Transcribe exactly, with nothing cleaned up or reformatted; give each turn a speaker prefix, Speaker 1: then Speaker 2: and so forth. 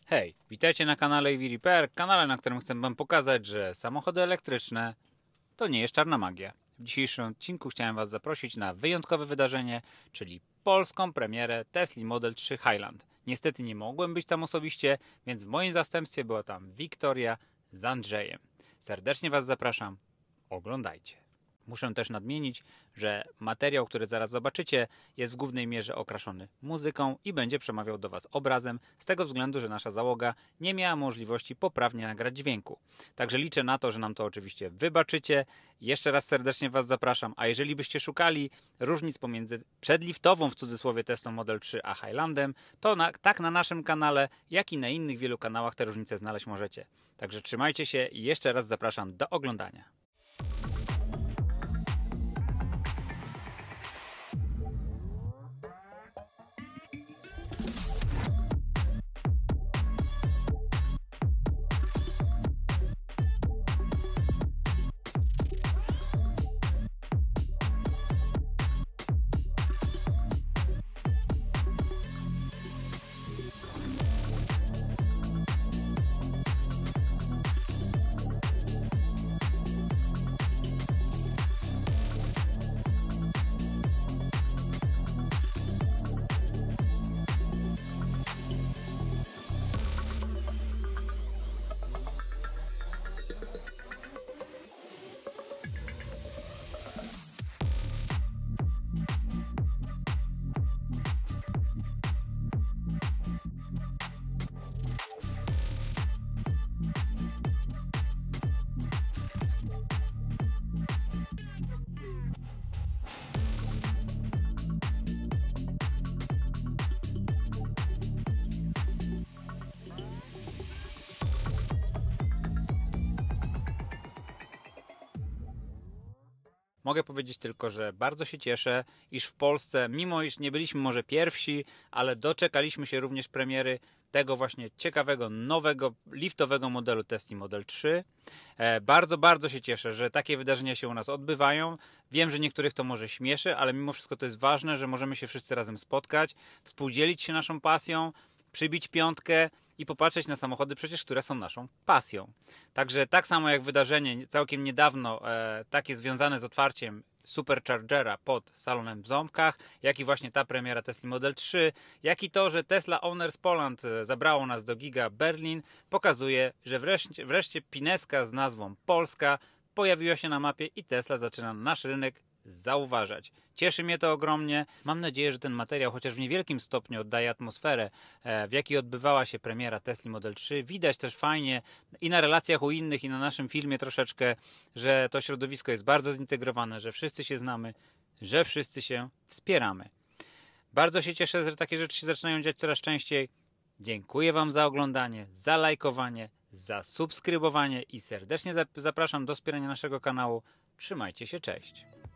Speaker 1: Hej, witajcie na kanale E V Repair, kanale, na którym chcę Wam pokazać, że samochody elektryczne to nie jest czarna magia. W dzisiejszym odcinku chciałem Was zaprosić na wyjątkowe wydarzenie, czyli polską premierę Tesla Model trzy Highland. Niestety nie mogłem być tam osobiście, więc w moim zastępstwie była tam Wiktoria z Andrzejem. Serdecznie Was zapraszam, oglądajcie. Muszę też nadmienić, że materiał, który zaraz zobaczycie, jest w głównej mierze okraszony muzyką i będzie przemawiał do Was obrazem, z tego względu, że nasza załoga nie miała możliwości poprawnie nagrać dźwięku. Także liczę na to, że nam to oczywiście wybaczycie. Jeszcze raz serdecznie Was zapraszam, a jeżeli byście szukali różnic pomiędzy przedliftową w cudzysłowie Teslą Model trzy a Highlandem, to na, tak na naszym kanale, jak i na innych wielu kanałach te różnice znaleźć możecie. Także trzymajcie się i jeszcze raz zapraszam do oglądania. Mogę powiedzieć tylko, że bardzo się cieszę, iż w Polsce, mimo iż nie byliśmy może pierwsi, ale doczekaliśmy się również premiery tego właśnie ciekawego, nowego, liftowego modelu Tesla Model trzy. E, bardzo, bardzo się cieszę, że takie wydarzenia się u nas odbywają. Wiem, że niektórych to może śmieszy, ale mimo wszystko to jest ważne, że możemy się wszyscy razem spotkać, współdzielić się naszą pasją, przybić piątkę i popatrzeć na samochody przecież, które są naszą pasją. Także tak samo jak wydarzenie całkiem niedawno, e, takie związane z otwarciem Superchargera pod salonem w Ząbkach, jak i właśnie ta premiera Tesla Model trzy, jak i to, że Tesla Owners Poland zabrało nas do Giga Berlin, pokazuje, że wreszcie, wreszcie pineska z nazwą Polska pojawiła się na mapie i Tesla zaczyna nasz rynek zauważać. Cieszy mnie to ogromnie. Mam nadzieję, że ten materiał chociaż w niewielkim stopniu oddaje atmosferę, w jakiej odbywała się premiera Tesla Model trzy. Widać też fajnie i na relacjach u innych, i na naszym filmie troszeczkę, że to środowisko jest bardzo zintegrowane, że wszyscy się znamy, że wszyscy się wspieramy. Bardzo się cieszę, że takie rzeczy się zaczynają dziać coraz częściej. Dziękuję Wam za oglądanie, za lajkowanie, za subskrybowanie i serdecznie zapraszam do wspierania naszego kanału. Trzymajcie się, cześć!